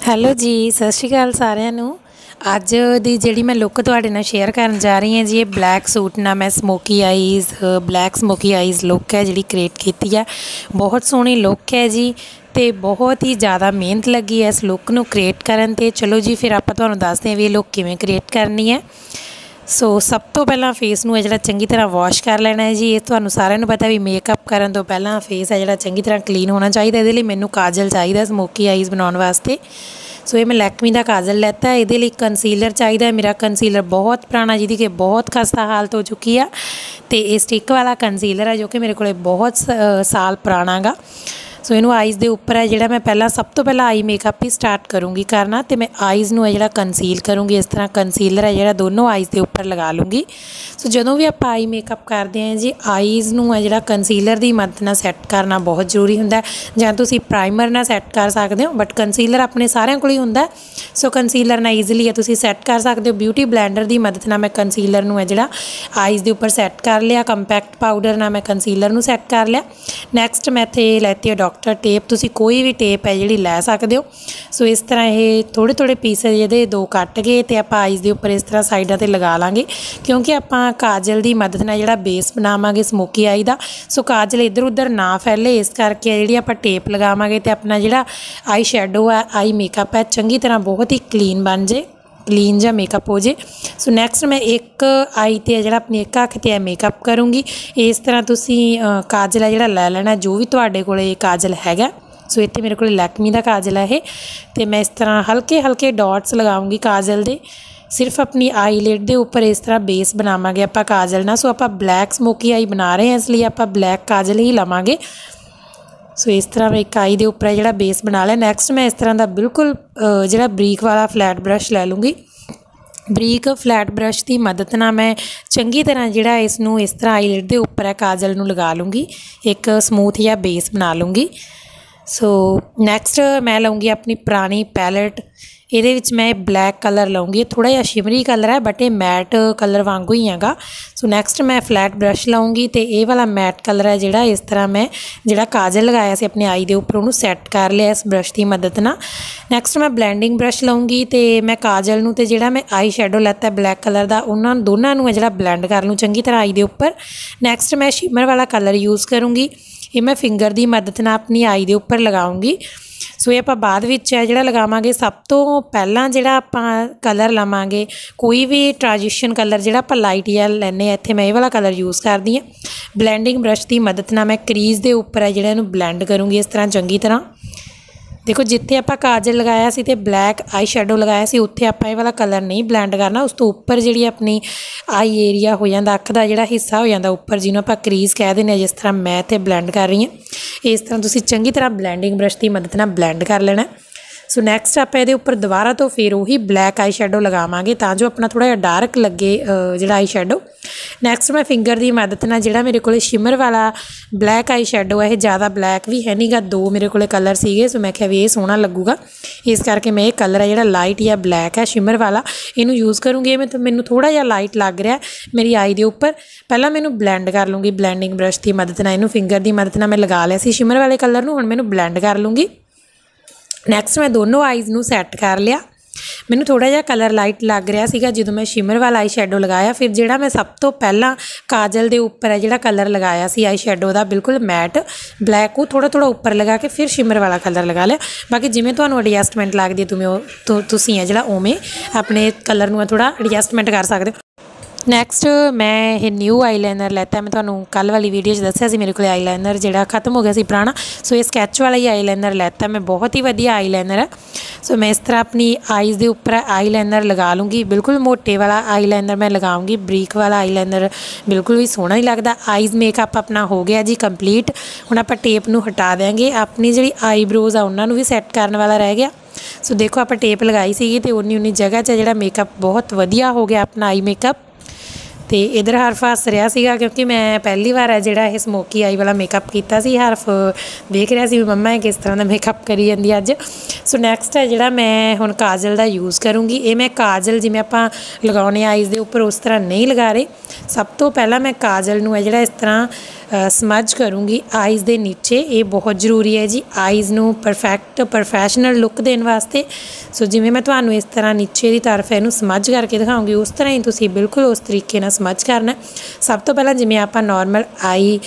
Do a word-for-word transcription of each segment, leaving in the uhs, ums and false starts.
Hello ਜੀ, ਸਤਿ ਸ਼੍ਰੀ ਅਕਾਲ ਸਾਰਿਆਂ ਨੂੰ। ਅੱਜ ਦੀ ਜਿਹੜੀ ਮੈਂ ਲੁੱਕ ਤੁਹਾਡੇ ਨਾਲ ਸ਼ੇਅਰ ਕਰਨ ਜਾ ਰਹੀ ਹਾਂ ਜੀ, ਇਹ ਬਲੈਕ ਸੂਟ ਨਾਲ ਮੈਂ smoky eyes black smoky eyes look ਹੈ ਜਿਹੜੀ ਕ੍ਰੀਏਟ ਕੀਤੀ ਹੈ। ਬਹੁਤ ਸੋਹਣੀ ਲੁੱਕ ਹੈ ਜੀ ਅਤੇ ਬਹੁਤ ਹੀ ਜ਼ਿਆਦਾ ਮਿਹਨਤ ਲੱਗੀ ਹੈ ਇਸ ਲੁੱਕ ਨੂੰ ਕ੍ਰੀਏਟ ਕਰਨ 'ਤੇ। ਚਲੋ ਜੀ ਫਿਰ ਆਪਾਂ ਤੁਹਾਨੂੰ ਦੱਸਦੇ ਹਾਂ ਵੀ ਇਹ ਲੁੱਕ ਕਿਵੇਂ ਕ੍ਰੀਏਟ ਕਰਨੀ ਹੈ। ਸੋ ਸਭ ਤੋਂ ਪਹਿਲਾਂ ਫੇਸ ਨੂੰ ਹੈ ਜਿਹੜਾ ਚੰਗੀ ਤਰ੍ਹਾਂ ਵਾਸ਼ ਕਰ ਲੈਣਾ ਹੈ ਜੀ। ਇਹ ਤੁਹਾਨੂੰ ਸਾਰਿਆਂ ਨੂੰ ਪਤਾ ਵੀ ਮੇਕਅਪ ਕਰਨ ਤੋਂ ਪਹਿਲਾਂ ਫੇਸ ਹੈ ਜਿਹੜਾ ਚੰਗੀ ਤਰ੍ਹਾਂ ਕਲੀਨ ਹੋਣਾ ਚਾਹੀਦਾ। ਇਹਦੇ ਲਈ ਮੈਨੂੰ ਕਾਜਲ ਚਾਹੀਦਾ ਸਮੋਕੀ ਆਈਜ਼ ਬਣਾਉਣ ਵਾਸਤੇ। ਸੋ ਇਹ ਮੈਂ ਲੈਕਮੀ ਦਾ ਕਾਜਲ ਲੈਤਾ। ਇਹਦੇ ਲਈ ਕੰਸੀਲਰ ਚਾਹੀਦਾ। ਮੇਰਾ ਕੰਸੀਲਰ ਬਹੁਤ ਪੁਰਾਣਾ ਜਿਹਦੀ ਕਿ ਬਹੁਤ ਖਸਤਾ ਹਾਲਤ ਹੋ ਚੁੱਕੀ ਆ, ਅਤੇ ਇਹ ਸਟਿੱਕ ਵਾਲਾ ਕੰਸੀਲਰ ਹੈ ਜੋ ਕਿ ਮੇਰੇ ਕੋਲ ਬਹੁਤ ਸਾਲ ਪੁਰਾਣਾ ਗਾ। ਸੋ ਇਹਨੂੰ ਆਈਜ਼ ਦੇ ਉੱਪਰ ਹੈ ਜਿਹੜਾ ਮੈਂ ਪਹਿਲਾਂ ਸਭ ਤੋਂ ਪਹਿਲਾਂ ਆਈ ਮੇਕਅਪ ਹੀ ਸਟਾਰਟ ਕਰੂੰਗੀ ਕਰਨਾ, ਅਤੇ ਮੈਂ ਆਈਜ਼ ਨੂੰ ਹੈ ਜਿਹੜਾ ਕੰਸੀਲ ਕਰੂੰਗੀ। ਇਸ ਤਰ੍ਹਾਂ ਕੰਸੀਲਰ ਹੈ ਜਿਹੜਾ ਦੋਨੋਂ ਆਈਜ਼ ਦੇ ਉੱਪਰ ਲਗਾ ਲੂੰਗੀ। ਸੋ ਜਦੋਂ ਵੀ ਆਪਾਂ ਆਈ ਮੇਕਅਪ ਕਰਦੇ ਹਾਂ ਜੀ, ਆਈਜ਼ ਨੂੰ ਹੈ ਜਿਹੜਾ ਕੰਸੀਲਰ ਦੀ ਮਦਦ ਨਾਲ ਸੈੱਟ ਕਰਨਾ ਬਹੁਤ ਜ਼ਰੂਰੀ ਹੁੰਦਾ। ਜਾਂ ਤੁਸੀਂ ਪ੍ਰਾਈਮਰ ਨਾਲ ਸੈੱਟ ਕਰ ਸਕਦੇ ਹੋ, ਬਟ ਕੰਸੀਲਰ ਆਪਣੇ ਸਾਰਿਆਂ ਕੋਲ ਹੀ ਹੁੰਦਾ। ਸੋ ਕੰਸੀਲਰ ਨਾਲ ਈਜ਼ੀਲੀ ਹੈ ਤੁਸੀਂ ਸੈੱਟ ਕਰ ਸਕਦੇ ਹੋ। ਬਿਊਟੀ ਬਲੈਂਡਰ ਦੀ ਮਦਦ ਨਾਲ ਮੈਂ ਕੰਸੀਲਰ ਨੂੰ ਹੈ ਜਿਹੜਾ ਆਈਜ਼ ਦੇ ਉੱਪਰ ਸੈੱਟ ਕਰ ਲਿਆ। ਕੰਪੈਕਟ ਪਾਊਡਰ ਨਾਲ ਮੈਂ ਕੰਸੀਲਰ ਨੂੰ ਸੈੱਟ ਕਰ ਲਿਆ। ਨੈਕਸਟ ਮੈਂ ਇੱਥੇ ਲੈਤੀ ਹੈ ਡਾਕਟਰ ਟੇਪ। ਤੁਸੀਂ ਕੋਈ ਵੀ ਟੇਪ ਹੈ ਜਿਹੜੀ ਲੈ ਸਕਦੇ ਹੋ। ਸੋ ਇਸ ਤਰ੍ਹਾਂ ਇਹ ਥੋੜ੍ਹੇ ਥੋੜ੍ਹੇ ਪੀਸ ਇਹਦੇ ਦੋ ਕੱਟ ਕੇ ਅਤੇ ਆਪਾਂ ਆਈਜ਼ ਦੇ ਉੱਪਰ ਇਸ ਤਰ੍ਹਾਂ ਸਾਈਡਾਂ 'ਤੇ ਲਗਾ ਲਾਂਗੇ, ਕਿਉਂਕਿ ਆਪਾਂ ਕਾਜਲ ਦੀ ਮਦਦ ਨਾਲ ਜਿਹੜਾ ਬੇਸ ਬਣਾਵਾਂਗੇ ਸਮੋਕੀ ਆਈ ਦਾ। ਸੋ ਕਾਜਲ ਇੱਧਰ ਉੱਧਰ ਨਾ ਫੈਲੇ, ਇਸ ਕਰਕੇ ਜਿਹੜੀ ਆਪਾਂ ਟੇਪ ਲਗਾਵਾਂਗੇ ਅਤੇ ਆਪਣਾ ਜਿਹੜਾ ਆਈ ਸ਼ੈਡੋ ਹੈ, ਆਈ ਮੇਕਅਪ ਹੈ, ਚੰਗੀ ਤਰ੍ਹਾਂ ਬਹੁਤ ਹੀ ਕਲੀਨ ਬਣ ਜੇ ਕਲੀਨ ਜਾਂ ਮੇਕਅਪ ਹੋ ਜੇ। ਸੋ ਨੈਕਸਟ ਮੈਂ ਇੱਕ ਆਈ 'ਤੇ ਜਿਹੜਾ ਆਪਣੀ ਇੱਕ ਅੱਖ 'ਤੇ ਮੇਕਅਪ ਕਰੂੰਗੀ। ਇਸ ਤਰ੍ਹਾਂ ਤੁਸੀਂ ਕਾਜਲ ਹੈ ਜਿਹੜਾ ਲੈ ਲੈਣਾ, ਜੋ ਵੀ ਤੁਹਾਡੇ ਕੋਲ ਇਹ ਕਾਜਲ ਹੈਗਾ। ਸੋ ਇੱਥੇ ਮੇਰੇ ਕੋਲ ਲੈਕਮੀ ਦਾ ਕਾਜਲ ਹੈ ਇਹ, ਅਤੇ ਮੈਂ ਇਸ ਤਰ੍ਹਾਂ ਹਲਕੇ ਹਲਕੇ ਡਾਟਸ ਲਗਾਉਂਗੀ ਕਾਜਲ ਦੇ। ਸਿਰਫ ਆਪਣੀ ਆਈ ਲਿਡ ਦੇ ਉੱਪਰ ਇਸ ਤਰ੍ਹਾਂ ਬੇਸ ਬਣਾਵਾਂਗੇ ਆਪਾਂ ਕਾਜਲ ਨਾਲ। ਸੋ ਆਪਾਂ ਬਲੈਕ ਸਮੋਕੀ ਆਈ ਬਣਾ ਰਹੇ ਹਾਂ, ਇਸ ਲਈ ਆਪਾਂ ਬਲੈਕ ਕਾਜਲ ਹੀ ਲਵਾਂਗੇ। ਸੋ ਇਸ ਤਰ੍ਹਾਂ ਮੈਂ ਇੱਕ ਆਈ ਦੇ ਉੱਪਰ ਜਿਹੜਾ ਬੇਸ ਬਣਾ ਲਿਆ। ਨੈਕਸਟ ਮੈਂ ਇਸ ਤਰ੍ਹਾਂ ਦਾ ਬਿਲਕੁਲ ਜਿਹੜਾ ਬਰੀਕ ਵਾਲਾ ਫਲੈਟ ਬਰੱਸ਼ ਲੈ ਲੂੰਗੀ। ਬਰੀਕ ਫਲੈਟ ਬਰੱਸ਼ ਦੀ ਮਦਦ ਨਾਲ ਮੈਂ ਚੰਗੀ ਤਰ੍ਹਾਂ ਜਿਹੜਾ ਇਸ ਨੂੰ ਇਸ ਤਰ੍ਹਾਂ ਆਈ ਲਿਡ ਦੇ ਉੱਪਰ ਹੈ ਕਾਜਲ ਨੂੰ ਲਗਾ ਲੂੰਗੀ, ਇੱਕ ਸਮੂਥ ਜਿਹਾ ਬੇਸ ਬਣਾ ਲੂੰਗੀ। ਸੋ ਨੈਕਸਟ ਮੈਂ ਲਊਂਗੀ ਆਪਣੀ ਪੁਰਾਣੀ ਪੈਲਟ। ਇਹਦੇ ਵਿੱਚ ਮੈਂ ਬਲੈਕ ਕਲਰ ਲਊਂਗੀ। ਇਹ ਥੋੜ੍ਹਾ ਜਿਹਾ ਸ਼ਿਮਰੀ ਕਲਰ ਹੈ, ਬਟ ਇਹ ਮੈਟ ਕਲਰ ਵਾਂਗੂ ਹੀ ਹੈਗਾ। ਸੋ ਨੈਕਸਟ ਮੈਂ ਫਲੈਟ ਬਰੱਸ਼ ਲਊਂਗੀ, ਅਤੇ ਇਹ ਵਾਲਾ ਮੈਟ ਕਲਰ ਹੈ ਜਿਹੜਾ ਇਸ ਤਰ੍ਹਾਂ ਮੈਂ ਜਿਹੜਾ ਕਾਜਲ ਲਗਾਇਆ ਸੀ ਆਪਣੀ ਆਈ ਦੇ ਉੱਪਰ, ਉਹਨੂੰ ਸੈੱਟ ਕਰ ਲਿਆ ਇਸ ਬਰੱਸ਼ ਦੀ ਮਦਦ ਨਾਲ। ਨੈਕਸਟ ਮੈਂ ਬਲੈਂਡਿੰਗ ਬਰੱਸ਼ ਲਊਂਗੀ, ਅਤੇ ਮੈਂ ਕਾਜਲ ਨੂੰ ਅਤੇ ਜਿਹੜਾ ਮੈਂ ਆਈ ਸ਼ੈਡੋ ਲੈਤਾ ਬਲੈਕ ਕਲਰ ਦਾ, ਉਹਨਾਂ ਦੋਨਾਂ ਨੂੰ ਹੈ ਜਿਹੜਾ ਬਲੈਂਡ ਕਰ ਲੂੰ ਚੰਗੀ ਤਰ੍ਹਾਂ ਆਈ ਦੇ ਉੱਪਰ। ਨੈਕਸਟ ਮੈਂ ਸ਼ਿਮਰ ਵਾਲਾ ਕਲਰ ਯੂਜ਼ ਕਰੂੰਗੀ। ਇਹ ਮੈਂ ਫਿੰਗਰ ਦੀ ਮਦਦ ਨਾਲ ਆਪਣੀ ਆਈ ਦੇ ਉੱਪਰ ਲਗਾਉਂਗੀ। ਸੋ ਇਹ ਆਪਾਂ ਬਾਅਦ ਵਿੱਚ ਹੈ ਜਿਹੜਾ ਲਗਾਵਾਂਗੇ। ਸਭ ਤੋਂ ਪਹਿਲਾਂ ਜਿਹੜਾ ਆਪਾਂ ਕਲਰ ਲਵਾਂਗੇ, ਕੋਈ ਵੀ ਟ੍ਰਾਂਜੀਸ਼ਨ ਕਲਰ ਜਿਹੜਾ ਆਪਾਂ ਲਾਈਟ ਜਿਹਾ ਲੈਂਦੇ ਹਾਂ, ਇੱਥੇ ਮੈਂ ਇਹ ਵਾਲਾ ਕਲਰ ਯੂਜ਼ ਕਰਦੀ ਹਾਂ। ਬਲੈਂਡਿੰਗ ਬਰੱਸ਼ ਦੀ ਮਦਦ ਨਾਲ ਮੈਂ ਕਰੀਜ਼ ਦੇ ਉੱਪਰ ਹੈ ਜਿਹੜਾ ਇਹਨੂੰ ਬਲੈਂਡ ਕਰੂੰਗੀ ਇਸ ਤਰ੍ਹਾਂ ਚੰਗੀ ਤਰ੍ਹਾਂ। ਦੇਖੋ ਜਿੱਥੇ ਆਪਾਂ ਕਾਜਲ ਲਗਾਇਆ ਸੀ ਅਤੇ ਬਲੈਕ ਆਈ ਸ਼ੈਡੋ ਲਗਾਇਆ ਸੀ, ਉੱਥੇ ਆਪਾਂ ਇਹ ਵਾਲਾ ਕਲਰ ਨਹੀਂ ਬਲੈਂਡ ਕਰਨਾ। ਉਸ ਤੋਂ ਉੱਪਰ ਜਿਹੜੀ ਆਪਣੀ ਆਈ ਏਰੀਆ ਹੋ ਜਾਂਦਾ, ਅੱਖ ਦਾ ਜਿਹੜਾ ਹਿੱਸਾ ਹੋ ਜਾਂਦਾ ਉੱਪਰ, ਜਿਹਨੂੰ ਆਪਾਂ ਕਰੀਜ਼ ਕਹਿ ਦਿੰਦੇ ਹਾਂ, ਜਿਸ ਤਰ੍ਹਾਂ ਮੈਂ ਇੱਥੇ ਬਲੈਂਡ ਕਰ ਰਹੀ ਹਾਂ। ਇਸ ਤਰ੍ਹਾਂ ਤੁਸੀਂ ਚੰਗੀ ਤਰ੍ਹਾਂ ਬਲੈਂਡਿੰਗ ਬਰੱਸ਼ ਦੀ ਮਦਦ ਨਾਲ ਬਲੈਂਡ ਕਰ ਲੈਣਾ। ਸੋ ਨੈਕਸਟ ਆਪਾਂ ਇਹਦੇ ਉੱਪਰ ਦੁਬਾਰਾ ਤੋਂ ਫਿਰ ਉਹੀ ਬਲੈਕ ਆਈ ਸ਼ੈਡੋ ਲਗਾਵਾਂਗੇ, ਤਾਂ ਜੋ ਆਪਣਾ ਥੋੜ੍ਹਾ ਜਿਹਾ ਡਾਰਕ ਲੱਗੇ ਜਿਹੜਾ ਆਈ ਸ਼ੈਡੋ। ਨੈਕਸਟ ਮੈਂ ਫਿੰਗਰ ਦੀ ਮਦਦ ਨਾਲ ਜਿਹੜਾ ਮੇਰੇ ਕੋਲ ਸ਼ਿਮਰ ਵਾਲਾ ਬਲੈਕ ਆਈ ਸ਼ੈਡੋ ਹੈ, ਇਹ ਜ਼ਿਆਦਾ ਬਲੈਕ ਵੀ ਹੈ ਨਹੀਂ ਗਾ, ਦੋ ਮੇਰੇ ਕੋਲ ਕਲਰ ਸੀਗੇ। ਸੋ ਮੈਂ ਕਿਹਾ ਵੀ ਇਹ ਸੋਹਣਾ ਲੱਗੂਗਾ, ਇਸ ਕਰਕੇ ਮੈਂ ਇਹ ਕਲਰ ਹੈ ਜਿਹੜਾ ਲਾਈਟ ਜਾਂ ਬਲੈਕ ਹੈ ਸ਼ਿਮਰ ਵਾਲਾ, ਇਹਨੂੰ ਯੂਜ਼ ਕਰੂੰਗੀ। ਇਹ ਮੈਂ ਮੈਨੂੰ ਥੋੜ੍ਹਾ ਜਿਹਾ ਲਾਈਟ ਲੱਗ ਰਿਹਾ ਮੇਰੀ ਆਈ ਦੇ ਉੱਪਰ। ਪਹਿਲਾਂ ਮੈਨੂੰ ਬਲੈਂਡ ਕਰ ਲੂੰਗੀ ਬਲੈਂਡਿੰਗ ਬਰੱਸ਼ ਦੀ ਮਦਦ ਨਾਲ। ਇਹਨੂੰ ਫਿੰਗਰ ਦੀ ਮਦਦ ਨਾਲ ਮੈਂ ਲਗਾ ਲਿਆ ਸੀ ਸ਼ਿਮਰ ਵਾਲੇ ਕਲਰ ਨੂੰ, ਹੁਣ ਮੈਨੂੰ ਬਲੈਂਡ ਕਰ ਲੂੰਗੀ। ਨੈਕਸਟ ਮੈਂ ਦੋਨੋਂ ਆਈਜ਼ ਨੂੰ ਸੈੱਟ ਕਰ ਲਿਆ। ਮੈਨੂੰ ਥੋੜ੍ਹਾ ਜਿਹਾ ਕਲਰ ਲਾਈਟ ਲੱਗ ਰਿਹਾ ਸੀਗਾ ਜਦੋਂ ਮੈਂ ਸ਼ਿਮਰ ਵਾਲਾ ਆਈ ਸ਼ੈਡੋ ਲਗਾਇਆ। ਫਿਰ ਜਿਹੜਾ ਮੈਂ ਸਭ ਤੋਂ ਪਹਿਲਾਂ ਕਾਜਲ ਦੇ ਉੱਪਰ ਹੈ ਜਿਹੜਾ ਕਲਰ ਲਗਾਇਆ ਸੀ ਆਈ ਸ਼ੈਡੋ ਦਾ ਬਿਲਕੁਲ ਮੈਟ ਬਲੈਕ, ਉਹ ਥੋੜ੍ਹਾ ਥੋੜ੍ਹਾ ਉੱਪਰ ਲਗਾ ਕੇ ਫਿਰ ਸ਼ਿਮਰ ਵਾਲਾ ਕਲਰ ਲਗਾ ਲਿਆ। ਬਾਕੀ ਜਿਵੇਂ ਤੁਹਾਨੂੰ ਐਡਜਸਟਮੈਂਟ ਲੱਗਦੀ ਹੈ ਤੁਮੇ ਉਹ ਤੁਸੀਂ ਹੈ ਜਿਹੜਾ ਉਵੇਂ ਆਪਣੇ ਕਲਰ ਨੂੰ ਥੋੜ੍ਹਾ ਐਡਜਸਟਮੈਂਟ ਕਰ ਸਕਦੇ ਹੋ। ਨੈਕਸਟ ਮੈਂ ਇਹ ਨਿਊ ਆਈਲਾਈਨਰ ਲੈਤਾ। ਮੈਂ ਤੁਹਾਨੂੰ ਕੱਲ੍ਹ ਵਾਲੀ ਵੀਡੀਓ 'ਚ ਦੱਸਿਆ ਸੀ ਮੇਰੇ ਕੋਲ ਆਈਲਾਈਨਰ ਜਿਹੜਾ ਖਤਮ ਹੋ ਗਿਆ ਸੀ ਪੁਰਾਣਾ। ਸੋ ਇਹ ਸਕੈਚ ਵਾਲਾ ਹੀ ਆਈਲਾਈਨਰ ਲੈਤਾ ਮੈਂ, ਬਹੁਤ ਹੀ ਵਧੀਆ ਆਈਲਾਈਨਰ ਹੈ। ਸੋ ਮੈਂ ਇਸ ਤਰ੍ਹਾਂ ਆਪਣੀ ਆਈਜ਼ ਦੇ ਉੱਪਰ ਆਈਲਾਈਨਰ ਲਗਾ ਲੂੰਗੀ। ਬਿਲਕੁਲ ਮੋਟੇ ਵਾਲਾ ਆਈਲਾਈਨਰ ਮੈਂ ਲਗਾਉਂਗੀ, ਬਰੀਕ ਵਾਲਾ ਆਈਲਾਈਨਰ ਬਿਲਕੁਲ ਵੀ ਸੋਹਣਾ ਨਹੀਂ ਲੱਗਦਾ। ਆਈਜ਼ ਮੇਕਅਪ ਆਪਣਾ ਹੋ ਗਿਆ ਜੀ ਕੰਪਲੀਟ। ਹੁਣ ਆਪਾਂ ਟੇਪ ਨੂੰ ਹਟਾ ਦਿਆਂਗੇ। ਆਪਣੀ ਜਿਹੜੀ ਆਈਬਰੋਜ਼ ਆ ਉਹਨਾਂ ਨੂੰ ਵੀ ਸੈੱਟ ਕਰਨ ਵਾਲਾ ਰਹਿ ਗਿਆ। ਸੋ ਦੇਖੋ ਆਪਾਂ ਟੇਪ ਲਗਾਈ ਸੀਗੀ ਅਤੇ ਉਨੀ ਉਨੀ ਜਗ੍ਹਾ 'ਚ ਜਿਹੜਾ ਮੇਕਅਪ ਬਹੁਤ ਵਧੀਆ ਹੋ ਗਿਆ ਆਪਣਾ ਆਈ ਮੇਕਅਪ। ਅਤੇ ਇੱਧਰ ਹਰਫ ਹੱਸ ਰਿਹਾ ਸੀਗਾ ਕਿਉਂਕਿ ਮੈਂ ਪਹਿਲੀ ਵਾਰ ਹੈ ਜਿਹੜਾ ਇਹ ਸਮੋਕੀ ਆਈ ਵਾਲਾ ਮੇਕਅਪ ਕੀਤਾ ਸੀ। ਹਰਫ ਵੇਖ ਰਿਹਾ ਸੀ ਵੀ ਮੰਮਾ ਇਹ ਕਿਸ ਤਰ੍ਹਾਂ ਦਾ ਮੇਕਅਪ ਕਰੀ ਜਾਂਦੀ ਅੱਜ। ਸੋ ਨੈਕਸਟ ਹੈ ਜਿਹੜਾ ਮੈਂ ਹੁਣ ਕਾਜਲ ਦਾ ਯੂਜ਼ ਕਰੂੰਗੀ। ਇਹ ਮੈਂ ਕਾਜਲ ਜਿਵੇਂ ਆਪਾਂ ਲਗਾਉਂਦੇ ਆਈਜ਼ ਦੇ ਉੱਪਰ ਉਸ ਤਰ੍ਹਾਂ ਨਹੀਂ ਲਗਾ ਰਹੇ। ਸਭ ਤੋਂ ਪਹਿਲਾਂ ਮੈਂ ਕਾਜਲ ਨੂੰ ਹੈ ਜਿਹੜਾ ਇਸ ਤਰ੍ਹਾਂ ਸਮਝ ਕਰੂੰਗੀ ਆਈਜ਼ ਦੇ ਨੀਚੇ। ਇਹ ਬਹੁਤ ਜ਼ਰੂਰੀ ਹੈ ਜੀ ਆਈਜ਼ ਨੂੰ ਪਰਫੈਕਟ ਪ੍ਰੋਫੈਸ਼ਨਲ ਲੁੱਕ ਦੇਣ ਵਾਸਤੇ। ਸੋ ਜਿਵੇਂ ਮੈਂ ਤੁਹਾਨੂੰ ਇਸ ਤਰ੍ਹਾਂ ਨੀਚੇ ਦੀ ਤਰਫ ਇਹਨੂੰ ਸਮਝ ਕਰਕੇ ਦਿਖਾਉਂਗੀ ਉਸ ਤਰ੍ਹਾਂ ਹੀ ਤੁਸੀਂ ਬਿਲਕੁਲ ਉਸ ਤਰੀਕੇ ਨਾਲ ਸਮਝ ਕਰਨਾ। ਸਭ ਤੋਂ ਪਹਿਲਾਂ ਜਿਵੇਂ ਆਪਾਂ ਨੋਰਮਲ ਆਈ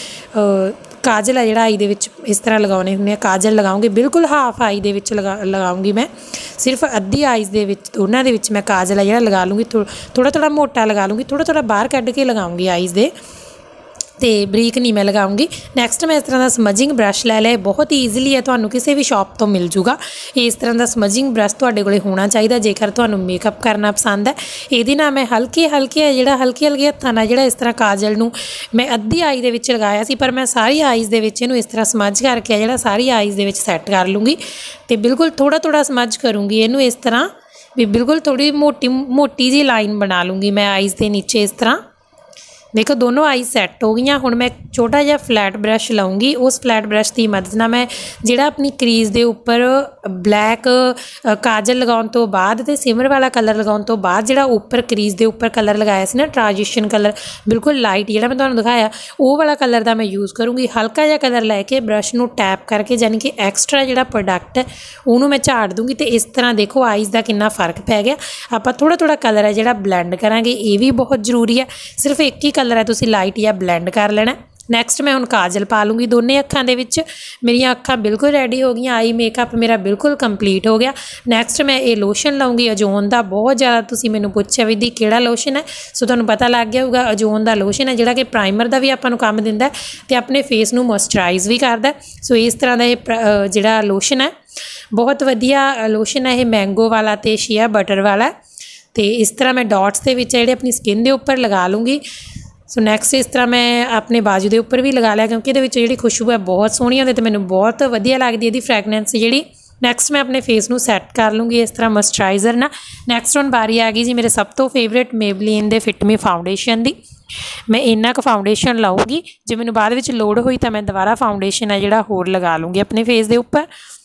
ਕਾਜਲ ਆ ਜਿਹੜਾ ਆਈ ਦੇ ਵਿੱਚ ਇਸ ਤਰ੍ਹਾਂ ਲਗਾਉਣੇ ਹੁੰਦੇ ਆ, ਕਾਜਲ ਲਗਾਉਂਗੀ ਬਿਲਕੁਲ ਹਾਫ ਆਈ ਦੇ ਵਿੱਚ ਲਗਾ ਲਗਾਉਂਗੀ ਮੈਂ, ਸਿਰਫ ਅੱਧੀ ਆਈਜ਼ ਦੇ ਵਿੱਚ ਦੋਨਾਂ ਦੇ ਵਿੱਚ ਮੈਂ ਕਾਜਲ ਆ ਜਿਹੜਾ ਲਗਾ ਲੂੰਗੀ। ਥੋੜ੍ਹਾ ਥੋੜ੍ਹਾ ਮੋਟਾ ਲਗਾ ਲੂੰਗੀ, ਥੋੜ੍ਹਾ ਥੋੜ੍ਹਾ ਬਾਹਰ ਕੱਢ ਕੇ ਲਗਾਉਂਗੀ ਆਈਜ਼ ਦੇ, ਤੇ ਬਰੀਕ ਨਹੀਂ ਮੈਂ ਲਗਾਉਂਗੀ। ਨੈਕਸਟ ਮੈਂ ਇਸ ਤਰ੍ਹਾਂ ਦਾ ਸਮਝਿੰਗ ਬਰੱਸ਼ ਲੈ ਲਿਆ, ਬਹੁਤ ਈਜ਼ੀਲੀ ਹੈ, ਤੁਹਾਨੂੰ ਕਿਸੇ ਵੀ ਸ਼ੌਪ ਤੋਂ ਮਿਲ ਜੂਗਾ। ਇਸ ਤਰ੍ਹਾਂ ਦਾ ਸਮਝਿੰਗ ਬਰੱਸ਼ ਤੁਹਾਡੇ ਕੋਲ ਹੋਣਾ ਚਾਹੀਦਾ ਜੇਕਰ ਤੁਹਾਨੂੰ ਮੇਕਅਪ ਕਰਨਾ ਪਸੰਦ ਹੈ। ਇਹਦੇ ਨਾਲ ਮੈਂ ਹਲਕੇ ਹਲਕੇ ਹੈ ਜਿਹੜਾ ਹਲਕੇ ਹਲਕੇ ਹੱਥਾਂ ਨਾਲ ਜਿਹੜਾ ਇਸ ਤਰ੍ਹਾਂ ਕਾਜਲ ਨੂੰ ਮੈਂ ਅੱਧੀ ਆਈ ਦੇ ਵਿੱਚ ਲਗਾਇਆ ਸੀ, ਪਰ ਮੈਂ ਸਾਰੀ ਆਈਜ਼ ਦੇ ਵਿੱਚ ਇਹਨੂੰ ਇਸ ਤਰ੍ਹਾਂ ਸਮਝ ਕਰਕੇ ਆ ਜਿਹੜਾ ਸਾਰੀ ਆਈਜ਼ ਦੇ ਵਿੱਚ ਸੈੱਟ ਕਰ ਲੂੰਗੀ, ਅਤੇ ਬਿਲਕੁਲ ਥੋੜ੍ਹਾ ਥੋੜ੍ਹਾ ਸਮਝ ਕਰੂੰਗੀ ਇਹਨੂੰ ਇਸ ਤਰ੍ਹਾਂ ਵੀ ਬਿਲਕੁਲ ਥੋੜ੍ਹੀ ਮੋਟੀ ਮੋਟੀ ਜਿਹੀ ਲਾਈਨ ਬਣਾ ਲੂੰਗੀ ਮੈਂ ਆਈਜ਼ ਦੇ ਨੀਚੇ। ਇਸ ਤਰ੍ਹਾਂ ਦੇਖੋ ਦੋਨੋਂ ਆਈਜ਼ ਸੈੱਟ ਹੋ ਗਈਆਂ। ਹੁਣ ਮੈਂ ਛੋਟਾ ਜਿਹਾ ਫਲੈਟ ਬਰੱਸ਼ ਲਾਉਂਗੀ, ਉਸ ਫਲੈਟ ਬਰੱਸ਼ ਦੀ ਮਦਦ ਨਾਲ ਮੈਂ ਜਿਹੜਾ ਆਪਣੀ ਕਰੀਜ਼ ਦੇ ਉੱਪਰ ਬਲੈਕ ਕਾਜਲ ਲਗਾਉਣ ਤੋਂ ਬਾਅਦ ਅਤੇ ਸਿਮਰ ਵਾਲਾ ਕਲਰ ਲਗਾਉਣ ਤੋਂ ਬਾਅਦ ਜਿਹੜਾ ਉੱਪਰ ਕਰੀਜ਼ ਦੇ ਉੱਪਰ ਕਲਰ ਲਗਾਇਆ ਸੀ ਨਾ ਟ੍ਰਾਂਜੀਸ਼ਨ ਕਲਰ ਬਿਲਕੁਲ ਲਾਈਟ ਜਿਹੜਾ ਮੈਂ ਤੁਹਾਨੂੰ ਦਿਖਾਇਆ, ਉਹ ਵਾਲਾ ਕਲਰ ਦਾ ਮੈਂ ਯੂਜ਼ ਕਰੂੰਗੀ। ਹਲਕਾ ਜਿਹਾ ਕਲਰ ਲੈ ਕੇ ਬਰੱਸ਼ ਨੂੰ ਟੈਪ ਕਰਕੇ ਯਾਨੀ ਕਿ ਐਕਸਟਰਾ ਜਿਹੜਾ ਪ੍ਰੋਡਕਟ ਹੈ ਉਹਨੂੰ ਮੈਂ ਝਾੜ ਦੂੰਗੀ, ਅਤੇ ਇਸ ਤਰ੍ਹਾਂ ਦੇਖੋ ਆਈਜ਼ ਦਾ ਕਿੰਨਾ ਫ਼ਰਕ ਪੈ ਗਿਆ। ਆਪਾਂ ਥੋੜ੍ਹਾ ਥੋੜ੍ਹਾ ਕਲਰ ਹੈ ਜਿਹੜਾ ਬਲੈਂਡ ਕਰਾਂਗੇ, ਇਹ ਵੀ ਬਹੁਤ ਜ਼ਰੂਰੀ ਹੈ। ਸਿਰਫ ਇੱਕ ਹੀ ਕਲਰ ਹੈ, ਤੁਸੀਂ ਲਾਈਟ ਜਾਂ ਬਲੈਂਡ ਕਰ ਲੈਣਾ। ਨੈਕਸਟ ਮੈਂ ਹੁਣ ਕਾਜਲ ਪਾ ਲੂੰਗੀ ਦੋਨੇ ਅੱਖਾਂ ਦੇ ਵਿੱਚ। ਮੇਰੀਆਂ ਅੱਖਾਂ ਬਿਲਕੁਲ ਰੈਡੀ ਹੋ ਗਈਆਂ, ਆਈ ਮੇਕਅਪ ਮੇਰਾ ਬਿਲਕੁਲ ਕੰਪਲੀਟ ਹੋ ਗਿਆ। ਨੈਕਸਟ ਮੈਂ ਇਹ ਲੋਸ਼ਨ ਲਾਉਂਗੀ ਅਜੋਨ ਦਾ। ਬਹੁਤ ਜ਼ਿਆਦਾ ਤੁਸੀਂ ਮੈਨੂੰ ਪੁੱਛਿਆ ਵੀ ਦੀ ਕਿਹੜਾ ਲੋਸ਼ਨ ਹੈ, ਸੋ ਤੁਹਾਨੂੰ ਪਤਾ ਲੱਗ ਗਿਆ ਹੋਊਗਾ ਅਜੋਨ ਦਾ ਲੋਸ਼ਨ ਹੈ ਜਿਹੜਾ ਕਿ ਪ੍ਰਾਈਮਰ ਦਾ ਵੀ ਆਪਾਂ ਨੂੰ ਕੰਮ ਦਿੰਦਾ ਅਤੇ ਆਪਣੇ ਫੇਸ ਨੂੰ ਮੋਇਸਚਰਾਈਜ਼ ਵੀ ਕਰਦਾ। ਸੋ ਇਸ ਤਰ੍ਹਾਂ ਦਾ ਇਹ ਜਿਹੜਾ ਲੋਸ਼ਨ ਹੈ ਬਹੁਤ ਵਧੀਆ ਲੋਸ਼ਨ ਹੈ, ਇਹ ਮੈਂਗੋ ਵਾਲਾ ਅਤੇ ਸ਼ੀਆ ਬਟਰ ਵਾਲਾ। ਅਤੇ ਇਸ ਤਰ੍ਹਾਂ ਮੈਂ ਡਾਟਸ ਦੇ ਵਿੱਚ ਜਿਹੜੇ ਆਪਣੀ ਸਕਿਨ ਦੇ ਉੱਪਰ ਲਗਾ ਲੂੰਗੀ। ਸੋ ਨੈਕਸਟ ਇਸ ਤਰ੍ਹਾਂ ਮੈਂ ਆਪਣੇ ਬਾਜੂ ਦੇ ਉੱਪਰ ਵੀ ਲਗਾ ਲਿਆ, ਕਿਉਂਕਿ ਇਹਦੇ ਵਿੱਚ ਜਿਹੜੀ ਖੁਸ਼ਬੂ ਹੈ ਬਹੁਤ ਸੋਹਣੀ ਹੁੰਦੀ ਅਤੇ ਮੈਨੂੰ ਬਹੁਤ ਵਧੀਆ ਲੱਗਦੀ ਇਹਦੀ ਫਰੈਗਨੈਂਸ ਜਿਹੜੀ। ਨੈਕਸਟ ਮੈਂ ਆਪਣੇ ਫੇਸ ਨੂੰ ਸੈੱਟ ਕਰ ਲੂੰਗੀ ਇਸ ਤਰ੍ਹਾਂ ਮੋਇਸਚਰਾਈਜ਼ਰ ਨਾਲ। ਨੈਕਸਟ ਹੁਣ ਵਾਰੀ ਆ ਗਈ ਜੀ ਮੇਰੇ ਸਭ ਤੋਂ ਫੇਵਰੇਟ ਮੇਬਲੀਨ ਦੇ ਫਿਟ ਮੀ ਫਾਊਂਡੇਸ਼ਨ ਦੀ। ਮੈਂ ਇੰਨਾ ਕੁ ਫਾਊਂਡੇਸ਼ਨ ਲਾਊਂਗੀ, ਜੇ ਮੈਨੂੰ ਬਾਅਦ ਵਿੱਚ ਲੋੜ ਹੋਈ ਤਾਂ ਮੈਂ ਦੁਬਾਰਾ ਫਾਊਂਡੇਸ਼ਨ ਹੈ ਜਿਹੜਾ ਹੋਰ ਲਗਾ ਲੂੰਗੀ ਆਪਣੇ ਫੇਸ ਦੇ ਉੱਪਰ।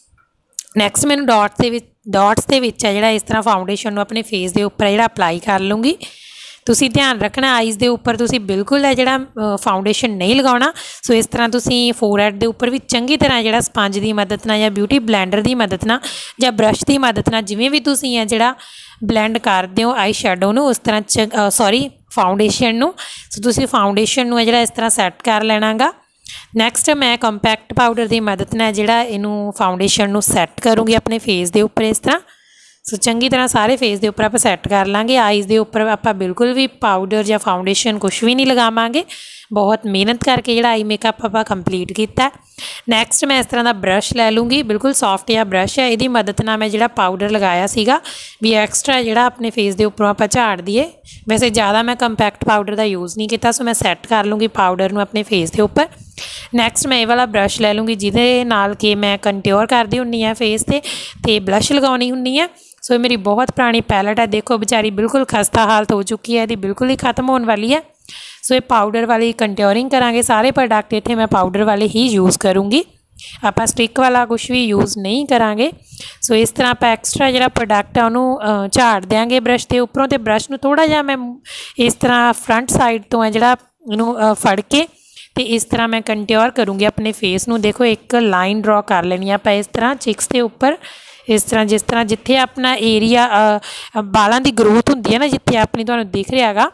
ਨੈਕਸਟ ਮੈਨੂੰ ਡਾਟਸ ਦੇ ਵਿੱਚ ਡਾਟਸ ਦੇ ਵਿੱਚ ਹੈ ਜਿਹੜਾ ਇਸ ਤਰ੍ਹਾਂ ਫਾਊਂਡੇਸ਼ਨ ਨੂੰ ਆਪਣੇ ਫੇਸ ਦੇ ਉੱਪਰ ਜਿਹੜਾ ਅਪਲਾਈ ਕਰ ਲੂੰਗੀ। ਤੁਸੀਂ ਧਿਆਨ ਰੱਖਣਾ ਆਈਜ਼ ਦੇ ਉੱਪਰ ਤੁਸੀਂ ਬਿਲਕੁਲ ਹੈ ਜਿਹੜਾ ਫਾਊਂਡੇਸ਼ਨ ਨਹੀਂ ਲਗਾਉਣਾ। ਸੋ ਇਸ ਤਰ੍ਹਾਂ ਤੁਸੀਂ ਫੋਰਹੈਡ ਦੇ ਉੱਪਰ ਵੀ ਚੰਗੀ ਤਰ੍ਹਾਂ ਜਿਹੜਾ ਸਪੰਜ ਦੀ ਮਦਦ ਨਾਲ ਜਾਂ ਬਿਊਟੀ ਬਲੈਂਡਰ ਦੀ ਮਦਦ ਨਾਲ ਜਾਂ ਬਰੱਸ਼ ਦੀ ਮਦਦ ਨਾਲ ਜਿਵੇਂ ਵੀ ਤੁਸੀਂ ਹੈ ਜਿਹੜਾ ਬਲੈਂਡ ਕਰਦੇ ਹੋ ਆਈ ਸ਼ੈਡੋ ਨੂੰ ਉਸ ਤਰ੍ਹਾਂ ਚ ਸੌਰੀ ਫਾਊਂਡੇਸ਼ਨ ਨੂੰ। ਸੋ ਤੁਸੀਂ ਫਾਊਂਡੇਸ਼ਨ ਨੂੰ ਹੈ ਜਿਹੜਾ ਇਸ ਤਰ੍ਹਾਂ ਸੈੱਟ ਕਰ ਲੈਣਾ ਗਾ। ਨੈਕਸਟ ਮੈਂ ਕੰਪੈਕਟ ਪਾਊਡਰ ਦੀ ਮਦਦ ਨਾਲ ਜਿਹੜਾ ਇਹਨੂੰ ਫਾਊਂਡੇਸ਼ਨ ਨੂੰ ਸੈੱਟ ਕਰੂੰਗੀ ਆਪਣੇ ਫੇਸ ਦੇ ਉੱਪਰ ਇਸ ਤਰ੍ਹਾਂ। ਸੋ ਚੰਗੀ ਤਰ੍ਹਾਂ ਸਾਰੇ ਫੇਸ ਦੇ ਉੱਪਰ ਆਪਾਂ ਸੈੱਟ ਕਰ ਲਾਂਗੇ। ਆਈਜ਼ ਦੇ ਉੱਪਰ ਆਪਾਂ ਬਿਲਕੁਲ ਵੀ ਪਾਊਡਰ ਜਾਂ ਫਾਊਂਡੇਸ਼ਨ ਕੁਛ ਵੀ ਨਹੀਂ ਲਗਾਵਾਂਗੇ, ਬਹੁਤ ਮਿਹਨਤ ਕਰਕੇ ਜਿਹੜਾ ਆਈ ਮੇਕਅਪ ਆਪਾਂ ਕੰਪਲੀਟ ਕੀਤਾ। ਨੈਕਸਟ ਮੈਂ ਇਸ ਤਰ੍ਹਾਂ ਦਾ ਬਰੱਸ਼ ਲੈ ਲੂੰਗੀ, ਬਿਲਕੁਲ ਸੌਫਟ ਜਿਹਾ ਬਰੱਸ਼ ਹੈ, ਇਹਦੀ ਮਦਦ ਨਾਲ ਮੈਂ ਜਿਹੜਾ ਪਾਊਡਰ ਲਗਾਇਆ ਸੀਗਾ ਵੀ ਐਕਸਟਰਾ ਜਿਹੜਾ ਆਪਣੇ ਫੇਸ ਦੇ ਉੱਪਰੋਂ ਆਪਾਂ ਝਾੜ ਦਈਏ। ਵੈਸੇ ਜ਼ਿਆਦਾ ਮੈਂ ਕੰਪੈਕਟ ਪਾਊਡਰ ਦਾ ਯੂਜ਼ ਨਹੀਂ ਕੀਤਾ, ਸੋ ਮੈਂ ਸੈੱਟ ਕਰ ਲੂੰਗੀ ਪਾਊਡਰ ਨੂੰ ਆਪਣੇ ਫੇਸ ਦੇ ਉੱਪਰ। ਨੈਕਸਟ ਮੈਂ ਇਹ ਵਾਲਾ ਬਰੱਸ਼ ਲੈ ਲੂੰਗੀ ਜਿਹਦੇ ਨਾਲ ਕਿ ਮੈਂ ਕੰਟਿਓਰ ਕਰਦੀ ਹੁੰਦੀ ਹਾਂ ਫੇਸ 'ਤੇ ਅਤੇ ਬਲੱਸ਼ ਲਗਾਉਣੀ ਹੁੰਦੀ ਹੈ। ਸੋ ਇਹ ਮੇਰੀ ਬਹੁਤ ਪੁਰਾਣੀ ਪੈਲਟ ਹੈ, ਦੇਖੋ ਵਿਚਾਰੀ ਬਿਲਕੁਲ ਖਸਤਾ ਹਾਲਤ ਹੋ ਚੁੱਕੀ ਹੈ, ਇਹਦੀ ਬਿਲਕੁਲ ਹੀ ਖ਼ਤਮ ਹੋਣ ਵਾਲੀ ਹੈ। ਸੋ ਇਹ ਪਾਊਡਰ ਵਾਲੀ ਕੰਟਿਓਰਿੰਗ ਕਰਾਂਗੇ। ਸਾਰੇ ਪ੍ਰੋਡਕਟ ਇੱਥੇ ਮੈਂ ਪਾਊਡਰ ਵਾਲੇ ਹੀ ਯੂਜ਼ ਕਰੂੰਗੀ, ਆਪਾਂ ਸਟਿਕ ਵਾਲਾ ਕੁਛ ਵੀ ਯੂਜ਼ ਨਹੀਂ ਕਰਾਂਗੇ। ਸੋ ਇਸ ਤਰ੍ਹਾਂ ਆਪਾਂ ਐਕਸਟਰਾ ਜਿਹੜਾ ਪ੍ਰੋਡਕਟ ਆ ਉਹਨੂੰ ਝਾੜ ਦਿਆਂਗੇ ਬਰੱਸ਼ ਦੇ ਉੱਪਰੋਂ, ਅਤੇ ਬਰੱਸ਼ ਨੂੰ ਥੋੜ੍ਹਾ ਜਿਹਾ ਮੈਂ ਇਸ ਤਰ੍ਹਾਂ ਫਰੰਟ ਸਾਈਡ ਤੋਂ ਹੈ ਜਿਹੜਾ ਇਹਨੂੰ ਫੜ ਕੇ ਅਤੇ ਇਸ ਤਰ੍ਹਾਂ ਮੈਂ ਕੰਟਿਓਰ ਕਰੂੰਗੀ ਆਪਣੇ ਫੇਸ ਨੂੰ। ਦੇਖੋ ਇੱਕ ਲਾਈਨ ਡਰॉ ਕਰ ਲੈਣੀ ਆਪਾਂ ਇਸ ਤਰ੍ਹਾਂ ਚਿਕਸ ਦੇ ਉੱਪਰ, ਇਸ ਤਰ੍ਹਾਂ ਜਿਸ ਤਰ੍ਹਾਂ ਜਿੱਥੇ ਆਪਣਾ ਏਰੀਆ ਵਾਲਾਂ ਦੀ ਗਰੋਥ ਹੁੰਦੀ ਹੈ ਨਾ, ਜਿੱਥੇ ਆਪਣੀ ਤੁਹਾਨੂੰ ਦਿਖ ਰਿਹਾ ਹੈਗਾ,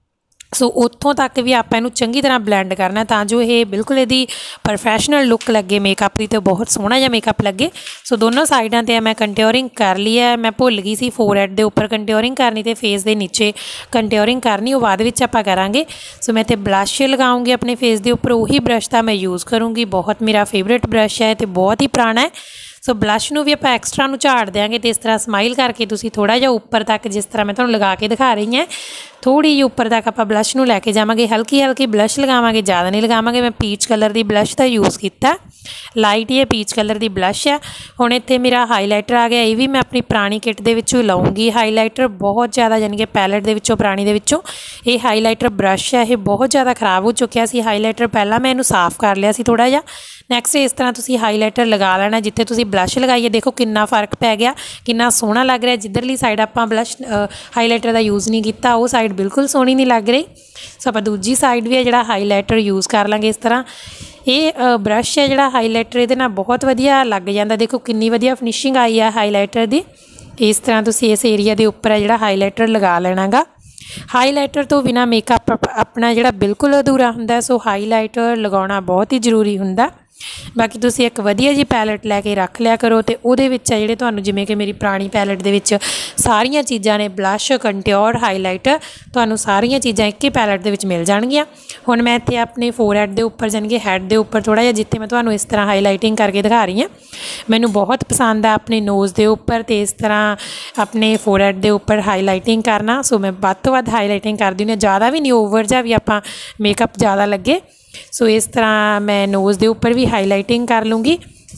ਸੋ ਉੱਥੋਂ ਤੱਕ ਵੀ ਆਪਾਂ ਇਹਨੂੰ ਚੰਗੀ ਤਰ੍ਹਾਂ ਬਲੈਂਡ ਕਰਨਾ ਤਾਂ ਜੋ ਇਹ ਬਿਲਕੁਲ ਇਹਦੀ ਪ੍ਰੋਫੈਸ਼ਨਲ ਲੁੱਕ ਲੱਗੇ ਮੇਕਅਪ ਦੀ, ਅਤੇ ਬਹੁਤ ਸੋਹਣਾ ਜਿਹਾ ਮੇਕਅਪ ਲੱਗੇ। ਸੋ ਦੋਨੋਂ ਸਾਈਡਾਂ 'ਤੇ ਮੈਂ ਕੰਟਿਓਰਿੰਗ ਕਰ ਲਈ ਹੈ। ਮੈਂ ਭੁੱਲ ਗਈ ਸੀ ਫੋਰਹੈਡ ਦੇ ਉੱਪਰ ਕੰਟਿਓਰਿੰਗ ਕਰਨੀ ਅਤੇ ਫੇਸ ਦੇ ਨੀਚੇ ਕੰਟਿਓਰਿੰਗ ਕਰਨੀ, ਉਹ ਬਾਅਦ ਵਿੱਚ ਆਪਾਂ ਕਰਾਂਗੇ। ਸੋ ਮੈਂ ਇੱਥੇ ਬਲੱਸ਼ ਲਗਾਉਂਗੀ ਆਪਣੇ ਫੇਸ ਦੇ ਉੱਪਰ, ਉਹੀ ਬਰੱਸ਼ ਦਾ ਮੈਂ ਯੂਜ਼ ਕਰੂੰਗੀ। ਬਹੁਤ ਮੇਰਾ ਫੇਵਰੇਟ ਬਰੱਸ਼ ਹੈ ਅਤੇ ਬਹੁਤ ਹੀ ਪੁਰਾਣਾ ਹੈ। ਸੋ ਬਲੱਸ਼ ਨੂੰ ਵੀ ਆਪਾਂ ਐਕਸਟਰਾ ਨੂੰ ਝਾੜ ਦਿਆਂਗੇ, ਅਤੇ ਇਸ ਤਰ੍ਹਾਂ ਸਮਾਈਲ ਕਰਕੇ ਤੁਸੀਂ ਥੋੜ੍ਹਾ ਜਿਹਾ ਉੱਪਰ ਤੱਕ, ਜਿਸ ਤਰ੍ਹਾਂ ਮੈਂ ਤੁਹਾਨੂੰ ਲਗਾ ਕੇ ਦਿਖਾ ਰਹੀ ਹਾਂ, ਥੋੜ੍ਹੀ ਜਿਹੀ ਉੱਪਰ ਤੱਕ ਆਪਾਂ ਬਲੱਸ਼ ਨੂੰ ਲੈ ਕੇ ਜਾਵਾਂਗੇ। ਹਲਕੀ ਹਲਕੀ ਬਲੱਸ਼ ਲਗਾਵਾਂਗੇ, ਜ਼ਿਆਦਾ ਨਹੀਂ ਲਗਾਵਾਂਗੇ। ਮੈਂ ਪੀਚ ਕਲਰ ਦੀ ਬਲੱਸ਼ ਦਾ ਯੂਜ਼ ਕੀਤਾ, ਲਾਈਟ ਹੀ ਪੀਚ ਕਲਰ ਦੀ ਬਲੱਸ਼ ਹੈ। ਹੁਣ ਇੱਥੇ ਮੇਰਾ ਹਾਈਲਾਈਟਰ ਆ ਗਿਆ, ਇਹ ਵੀ ਮੈਂ ਆਪਣੀ ਪੁਰਾਣੀ ਕਿੱਟ ਦੇ ਵਿੱਚੋਂ ਲਾਉਂਗੀ। ਹਾਈਲਾਈਟਰ ਬਹੁਤ ਜ਼ਿਆਦਾ ਯਾਨੀ ਕਿ ਪੈਲਟ ਦੇ ਵਿੱਚੋਂ ਪੁਰਾਣੀ ਦੇ ਵਿੱਚੋਂ ਇਹ ਹਾਈਲਾਈਟਰ ਬਰੱਸ਼ ਹੈ, ਇਹ ਬਹੁਤ ਜ਼ਿਆਦਾ ਖ਼ਰਾਬ ਹੋ ਚੁੱਕਿਆ ਸੀ ਹਾਈਲਾਈਟਰ। ਪਹਿਲਾਂ ਮੈਂ ਇਹਨੂੰ ਸਾਫ਼ ਕਰ ਲਿਆ ਸੀ ਥੋੜ੍ਹਾ ਜਿਹਾ, नैक्सट इस तरह तुसी हाईलाइटर लगा लेना जिथे तुसी ब्लश लगाई है। देखो कितना फर्क पै गया, कितना सोहना लग रहा। जिधरली साइड आपां ब्लश हाईलाइटर का यूज़ नहीं किया वो साइड बिल्कुल सोहनी नहीं लग रही। सो आपां दूजी साइड भी है जिहड़ा हाईलाइटर यूज़ कर लांगे। इस तरह ये ब्रश है जिहड़ा हाईलाइटर इहदे नाल बहुत वधिया लग जाता। देखो कितनी वधिया फिनिशिंग आई है हाईलाइटर की। इस तरह तुसी इस एरिया के उपर है जिहड़ा हाईलाइटर लगा लेना गा। हाईलाइटर तो बिना मेकअप अपना जिहड़ा बिल्कुल अधूरा हुंदा। सो हाईलाइटर लगाउणा बहुत ही जरूरी हुंदा। बाकी तुसी एक वधिया जी पैलेट लैके रख लिया करो तो उहदे विच जिहड़े तुहानूं जिवें कि मेरी पुरानी पैलेट दे विच सारियां चीज़ां ने ब्लश कंट्योर हाईलाइटर तुहानूं सारियां चीज़ां एक ही पैलेट दे विच मिल जाणगियां। हुण मैं इत्थे अपने फोरहेड दे उपर जानी कि हैड दे उपर थोड़ा जिहा जिथे मैं तुहानूं इस तरह हाईलाइटिंग करके दिखा रही हां। मैनूं बहुत पसंद है अपने नोज़ दे उपर ते इस तरह अपने फोरहेड दे उपर हाईलाइटिंग करना। सो मैं वध तों वध हाईलाइटिंग करदी हुंदी हां, ज़्यादा भी नहीं ओवर जा भी आपां मेकअप ज़्यादा लगे। सो इस तरह मैं नोज़ के उपर भी हाईलाइटिंग कर लूँगी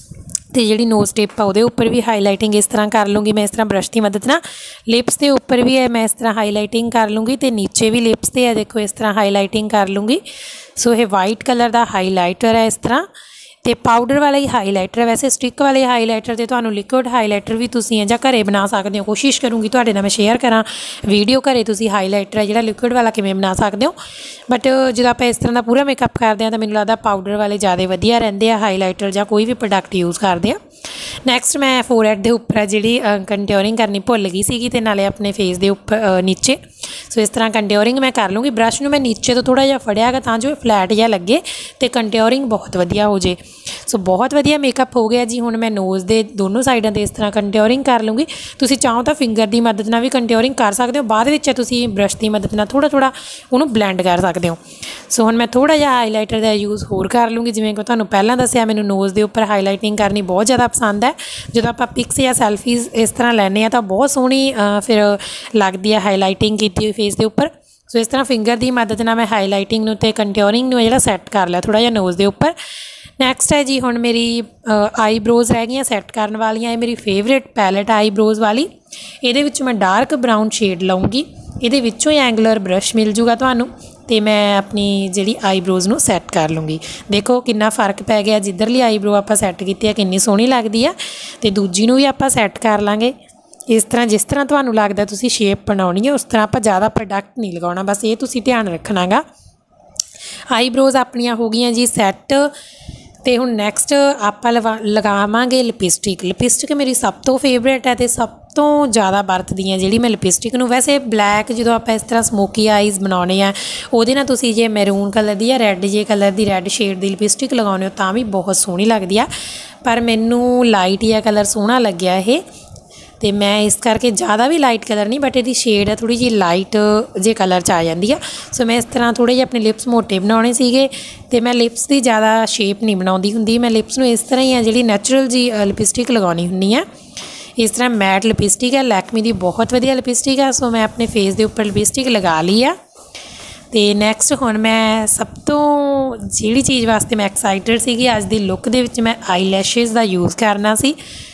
तो जी नोज़ टिप आ वो उपर भी हाईलाइटिंग इस तरह कर लूँगी मैं। इस तरह ब्रश की मदद ना लिप्स के उपर भी है मैं इस तरह हाईलाइटिंग कर लूँगी तो नीचे भी लिप्स से है देखो इस तरह हाईलाइटिंग कर लूँगी। सो ये वाइट कलर का हाईलाइटर है इस तरह तो पाउडर वाला ही हाईलाइटर है। वैसे स्टिक वाले हाईलाइटर तो तुहानूं लिक्विड हाईलाइटर भी तुसीं जां घरे बना सकते हो। कोशिश करूँगी तुहाडे नाल मैं शेयर करा वीडियो घरे तुसीं हाईलाइटर है जिहड़ा लिक्विड वाला किवें बना सकते हो। बट जो आप इस तरह का पूरा मेकअप करते हैं तो मैनूं लगदा पाउडर वाले ज़्यादा वधिया रहिंदे आ हाईलाइटर जां कोई भी प्रोडक्ट यूज़ करते हैं। नैक्सट मैं फोरहेड के उपर जी कंट्योरिंग करनी भुल गई सी तो नाले अपने फेस के उपर नीचे। सो इस तरह कंट्योरिंग मैं कर लूँगी। ब्रश नूं मैं नीचे तो थोड़ा जिहा फड़िया गा तां जो फ्लैट जिहा लगे तो कंट्योरिंग बहुत वधिया हो जाए। सो बहुत वधिया मेकअप हो गया जी। हुण मैं नोज़ दे दोनों साइडों ते इस तरह कंट्योरिंग कर लूँगी। तुसीं चाहो तो फिंगर की मदद नाल भी कंट्योरिंग कर सकते हो, बाद विच तुसीं ब्रश की मदद नाल थोड़ा थोड़ा उहनूं ब्लैंड कर सकते हो। सो हुण मैं थोड़ा जिहा हाईलाइटर का यूज़ होर कर लूँगी। जिवें कि तुहानूं पहलां दस्सिआ मैनूं नोज़ के उपर हाईलाइटिंग करनी बहुत ज़्यादा पसंद है। जो आप पिक्स या सैल्फीज़ इस तरह लैने आ तो बहुत सोहनी फिर लगती है हाईलाइटिंग की हुई फेस के उपर। सो इस तरह फिंगर की मदद नाल मैं हाईलाइटिंग नूं ते कंट्योरिंग नूं जिहड़ा सैट कर लिया थोड़ा जिहा नोज़ के उपर। नैक्सट है जी हुण मेरी आईब्रोज़ रह गई सैट करने वालियां। मेरी फेवरेट पैलेट आईब्रोज़ वाली। ये मैं डार्क ब्राउन शेड लाऊँगी। ये विचों ही एंगुलर ब्रश मिल जूगा तुहानूं ते मैं अपनी जिहड़ी आईब्रोज़ नूं सैट कर लूँगी। देखो कितना फर्क पै गया। जिधरली आईब्रो आपां सैट कीती है कितनी सोहनी लगदी है ते दूजी नूं भी आपां सैट कर लांगे। इस तरह जिस तरह तुहानूं लगदा तुसीं शेप बनाउणी है उस तरह आपां ज़्यादा प्रोडक्ट नहीं लगाउणा, बस ये तुसीं ध्यान रखना गा। आईब्रोज़ अपनियां हो गईयां जी सैट। तो हुण नैक्सट आपां लवा लगावांगे लिपस्टिक। लिपस्टिक मेरी सब तो फेवरेट है तो सब तो ज़्यादा वरतदी हैं जिहड़ी मैं लिपस्टिक नूं। वैसे ब्लैक जो आप इस तरह स्मोकी आईज़ बनाने आ उहदे नाल तुसीं जे मैरून कलर दी या रैड जे कलर दी रैड शेड की लिपस्टिक लगाउने हो तां भी बहुत सोहनी लगदी आ। पर मैनूं लाइट या कलर सोहना लग्गिआ ये तो मैं इस करके ज़्यादा भी लाइट कलर नहीं बट ये शेड है थोड़ी जी लाइट जे कलर च आ जाती है। सो मैं इस तरह थोड़े जे अपने लिप्स मोटे बनाने सीगे तो मैं लिप्स की ज़्यादा शेप नहीं बनाती हुंदी। मैं लिप्स नूं इस तरह ही है जी नैचुरल जी लिपस्टिक लगानी हुंदी है। इस तरह मैट लिपस्टिक है लैक्मी की बहुत वधिया लिपस्टिक है। सो मैं अपने फेस के उपर लिपस्टिक लगा ली है। तो नैक्सट हुण मैं सब तो जिहड़ी चीज़ वास्ते मैं एक्साइटेड सी अज दी लुक दे विच मैं आई लैशिज़ का यूज़ करना सी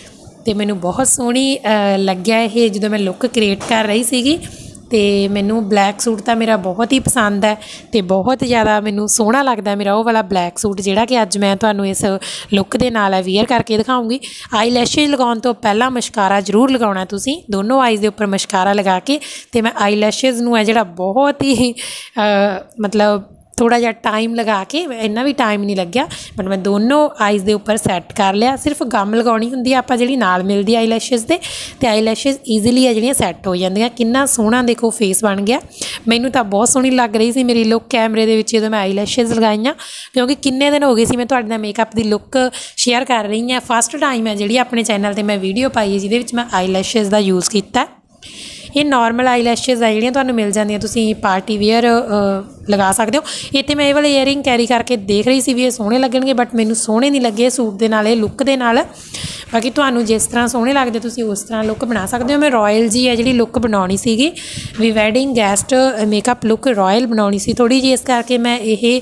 तो मैनूं बहुत सोहनी लग्गिआ ये जो मैं लुक क्रिएट कर रही सी। तो मैनूं ब्लैक सूट तो मेरा बहुत ही पसंद है तो बहुत ज़्यादा मैनूं सोहना लगता मेरा वो वाला ब्लैक सूट जिहड़ा कि अज मैं तुहानूं इस लुक दे नाल वेयर करके दिखाऊँगी। आई लैशिज़ लगाउण तो पहला मशकारा जरूर लगाउणा तुसीं दोनों आईज़ दे उपर मशकारा लगा के। तो मैं आई लैशिज़ नूं है जिहड़ा बहुत ही आ, मतलब थोड़ा जिहा टाइम लगा के इन्ना भी टाइम नहीं लग्या बट मैं दोनों आईज़ के उपर सैट कर लिया। सिर्फ गम लगाउणी हुंदी है आपां जिहड़ी नाल मिलदी आई लैशिज़ दे ते आई लैशिज़ ईजीली है जिहड़ियां सैट हो जांदियां। कितना सोहना देखो फेस बन गया। मैनूं तां बहुत सोहनी लग रही सी मेरी लुक कैमरे दे विच जदों मैं आई लैशिज़ लगाईआं क्योंकि किन्ने दिन हो गए सी मैं तुहाडे नाल मेकअप की लुक शेयर कर रही हां। फस्ट टाइम है जिहड़ी अपने चैनल ते मैं वीडियो पाई है जिहदे विच मैं आई लैशिज़ का यूज़ कीता। ये नॉर्मल आई लैशिज़ आ जिहड़ियां तुहानूं मिल जांदियां तुसीं पार्टी वेयर लगा सकते हो। इत्थे मैं ये वाले ईयरिंग कैरी करके देख रही सी भी ये सोहणे लगणगे बट मैनूं सोहणे नहीं लगे सूट दे नाल लुक दे नाल। बाकी तुहानूं जिस तरह सोहणे लगदे तुसीं उस तरह लुक बना सकते हो। मैं रॉयल जी है जिहड़ी लुक बनाउणी सीगी भी wedding guest makeup look royal बनाउणी सी थोड़ी जी, इस करके मैं ये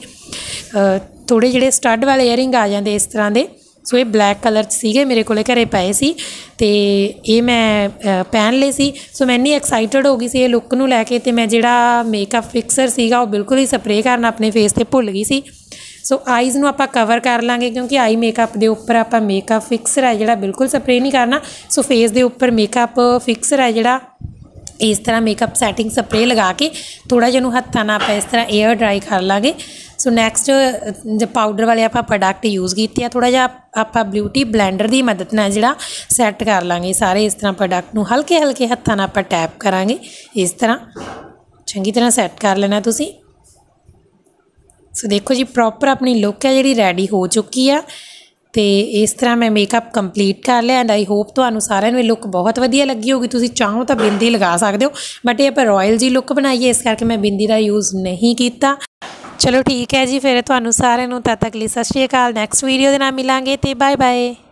थोड़े जिहड़े स्टड वाले ईयरिंग आ जांदे इस तरह दे। सो ये ब्लैक कलर सीगे मेरे को घरे पे सी तो ये मैं पहन ले सी। सो मैं इन्नी एक्साइटेड हो गई सी ये लुक नूं लैके ते मैं जिहड़ा मेकअप फिक्सर सीगा वो बिल्कुल ही स्प्रे करना अपने फेस ते भुल गई सी। सो आईज़ नूं आपां कवर कर लांगे क्योंकि आई मेकअप दे उपर आपां मेकअप फिक्सर है जिहड़ा बिल्कुल स्प्रे नहीं करना। सो फेस दे उपर मेकअप फिक्सर है जिहड़ा इस तरह मेकअप सैटिंग स्प्रे लगा के थोड़ा जिहा हत्थां नाल आपां इस तरह एयर ड्राई कर लांगे। सो नैक्सट जो पाउडर वाले आप प्रोडक्ट यूज़ किए थोड़ा जिहा आप ब्यूटी ब्लैंडर की मदद नाल जिहड़ा सैट कर लांगे सारे इस तरह प्रोडक्ट नूं हल्के हल्के हत्थां नाल आपां टैप करांगे। इस तरह चंगी तरह सैट कर लेना तुसीं। सो देखो जी प्रॉपर अपनी लुक है जिहड़ी रैडी हो चुकी है। तो इस तरह मैं मेकअप कंप्लीट कर लिया एंड आई होप तुहानूं सारिਆਂ ਨੂੰ लुक बहुत वधिया लगी होगी। तुसीं चाहो तो बिंदी लगा सकते हो बट ये आपां रॉयल जी लुक बनाईए इस करके मैं बिंदी का यूज़ नहीं किया। चलो ठीक है जी फिर तुहानूं सारिਆਂ ਨੂੰ तद तक ਲਈ सत श्री अकाल। नैक्सट वीडियो दे नाल मिलांगे ते बाय बाय।